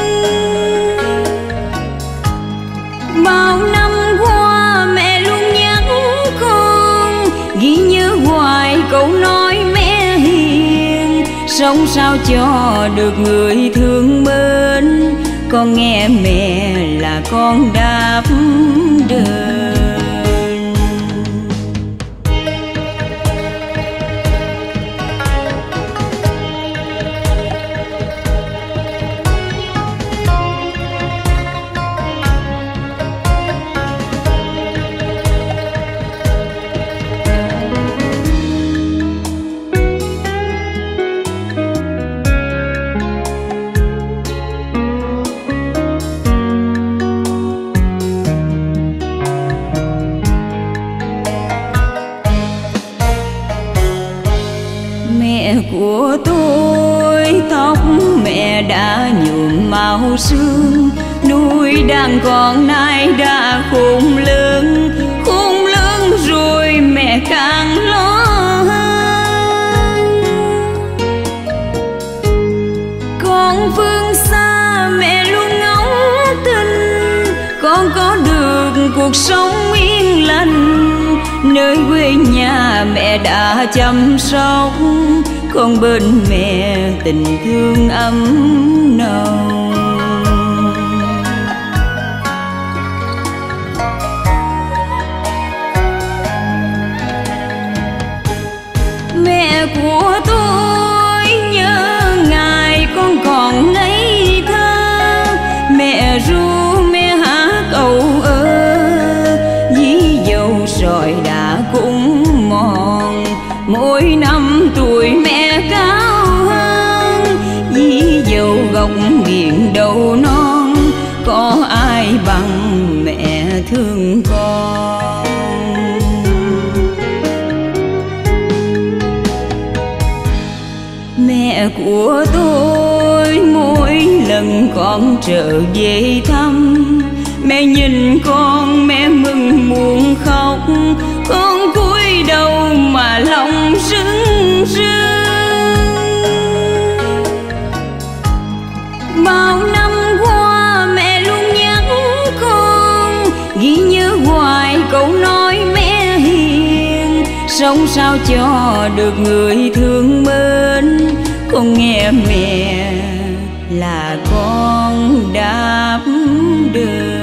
Bao năm qua mẹ luôn nhắc con, ghi nhớ hoài câu nói mẹ hiền, sống sao cho được người thương mến, con nghe mẹ là con đáp đơn. Của tôi tóc mẹ đã nhuộm màu sương, nuôi đàn con nay đã khôn lớn, khôn lớn rồi mẹ càng lo hơn. Con phương xa mẹ luôn ngóng tin, con có được cuộc sống yên lành, nơi quê nhà mẹ đã chăm sóc, con bên mẹ tình thương ấm nồng. Mẹ của tôi nhớ ngày con còn ngây thơ, mẹ ru mẹ hát âu ơ, dí dầu sỏi đã cũng mòn, mỗi năm tuổi mẹ cao hơn, dí dầu gọc miệng đầu non, có ai bằng mẹ thương con. Mẹ của tôi mỗi lần con trở về thăm, mẹ nhìn con mẹ mừng muốn khóc, con cúi đầu mà lòng rưng rưng. Bao năm qua mẹ luôn nhắc con, ghi nhớ hoài câu nói mẹ hiền, sống sao cho được người thương mến, con nghe mẹ là con đáp đơn.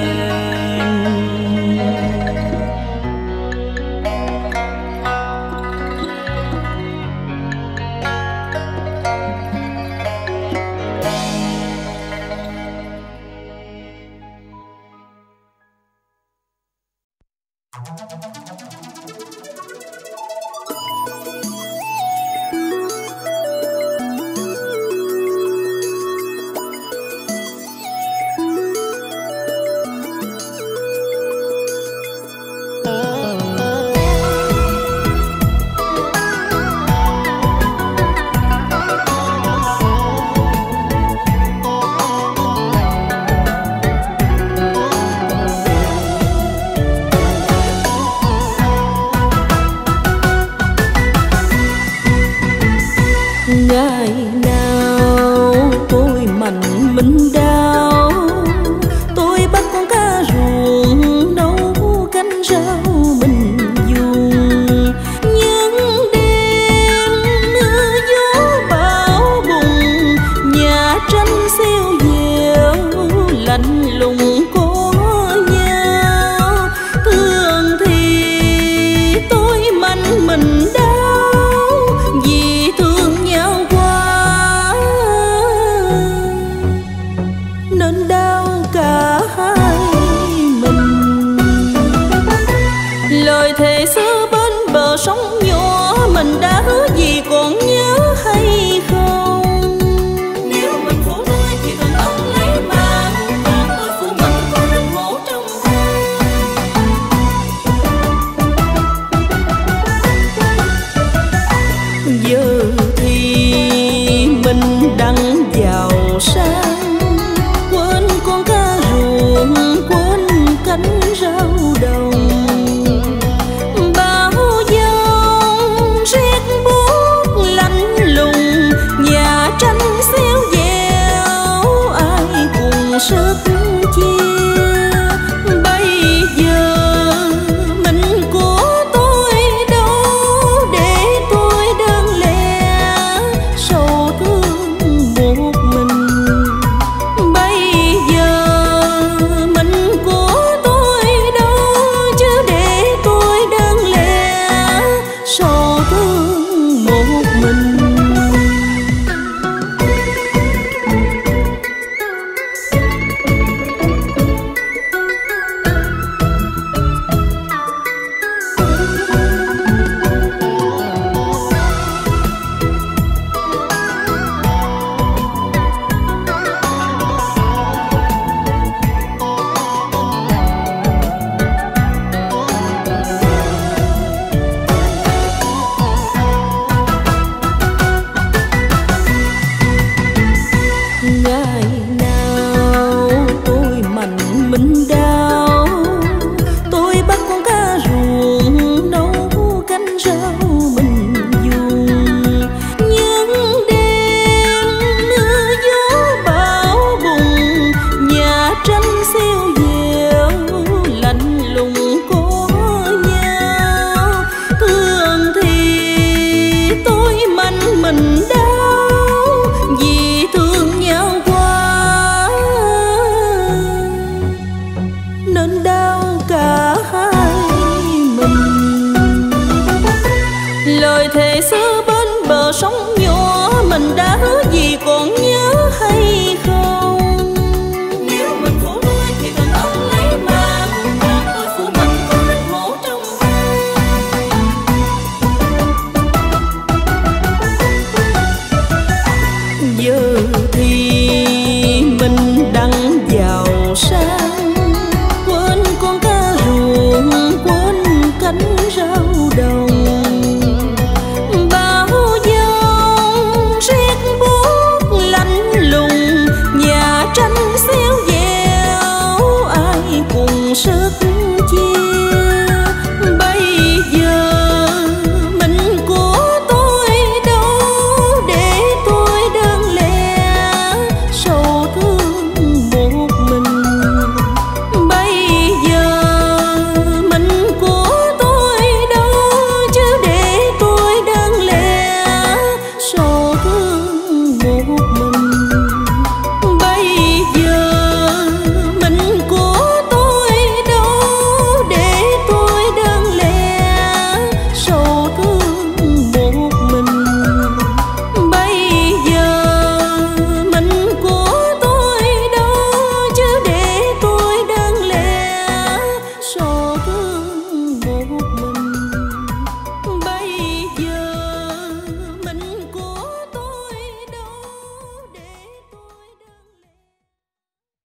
sức chia. Bây giờ mình của tôi đâu để tôi đơn lẻ sầu thương một mình. Bây giờ mình của tôi đâu chứ để tôi đơn lẻ sầu thương một mình. Bây giờ mình của tôi đâu để tôi đơn lẻ sầu thương một mình. Bây giờ mình của tôi đâu chứ để tôi đơn lẻ sầu thương một mình. Bây giờ mình của tôi đâu để tôi đơn lẻ.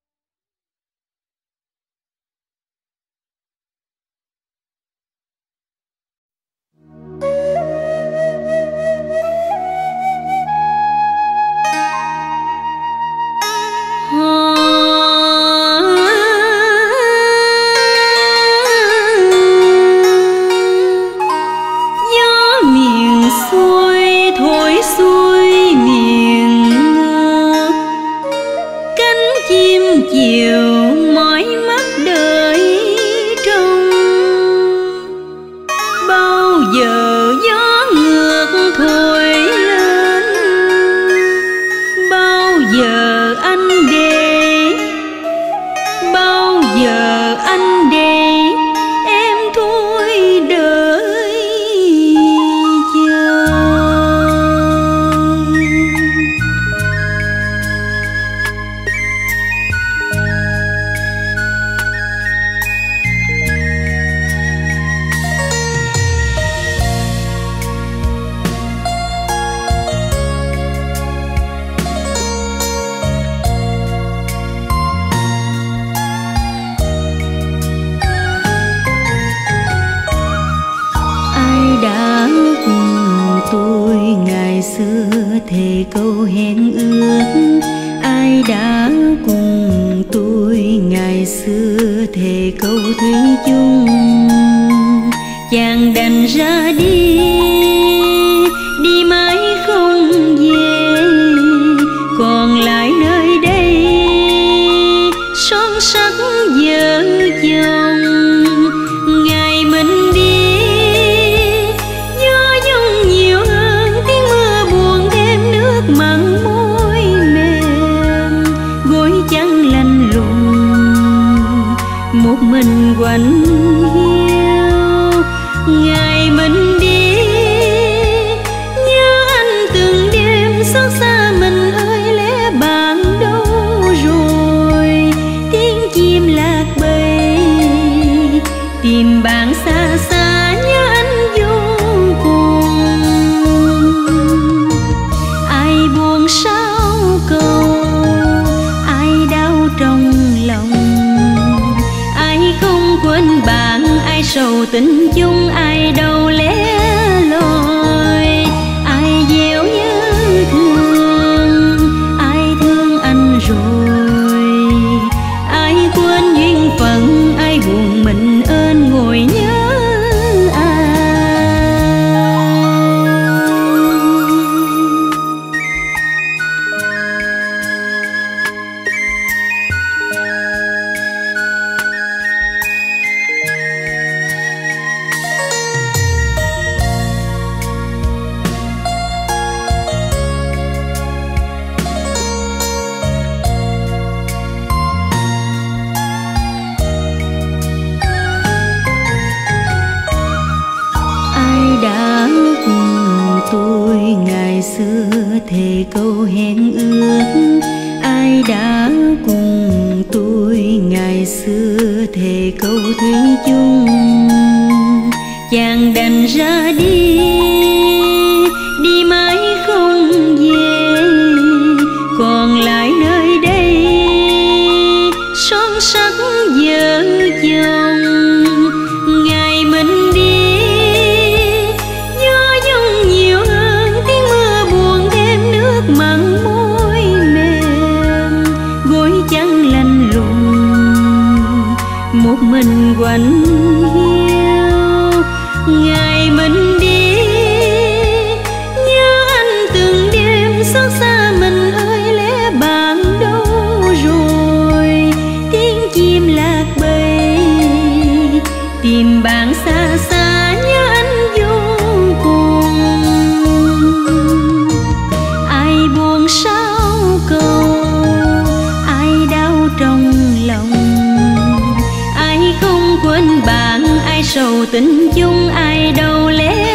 Gió miền xuôi thổi xuôi miền ngược, cánh chim chiều mỏi mắt đợi trông. Bao giờ gió ngược thổi lên, bao giờ anh để, bao giờ anh để em thôi đợi chờ. Ai đã cùng tôi ngày xưa thề câu hẹn ước, ai đã cùng tôi ngày xưa thề câu thủy chung. Chàng đành ra đi, đi mãi không về, còn lại nơi đây son sắc vợ chồng. Ngày mình đi gió giông nhiều hơn tiếng mưa buồn, thêm nước mặn môi mềm, gối chăn lạnh lùng một mình quạnh hiu. Ngày mình đi nhớ anh từng đêm xót xa mình ơi, lẽ bạn đâu rồi? Tiếng chim lạc bầy tìm bạn xa xa, nhớ anh vô cùng. Ai buồn sao cầu, ai đau trong lòng, ai không quên bạn, ai sầu tình chung, ai đâu lẽ loi. Ai gieo nhớ thương, ai thương anh rồi, ai quên duyên phận, ai buồn mình ơn ngồi nhớ ai. Đã cùng tôi ngày xưa thề câu hẹn ước, ai đã cùng tôi ngày xưa thề câu thủy chung. Chàng đành ra đi, đi mãi không về, còn lại nơi đây son sắc vợ chồng. Ngày mình đi mặn môi mềm, gối chăn lạnh lùng một quạnh hiu. Ngày mình đi nhớ anh từng đêm xót xa mình ơi, lẽ bạn đâu rồi? Tiếng chim lạc bầy tìm bạn xa xa, nhớ anh vô cùng. Ai buồn sao cầu, ai đau trong lòng, ai không quên bạn, ai sầu tình chung, ai đâu lẽ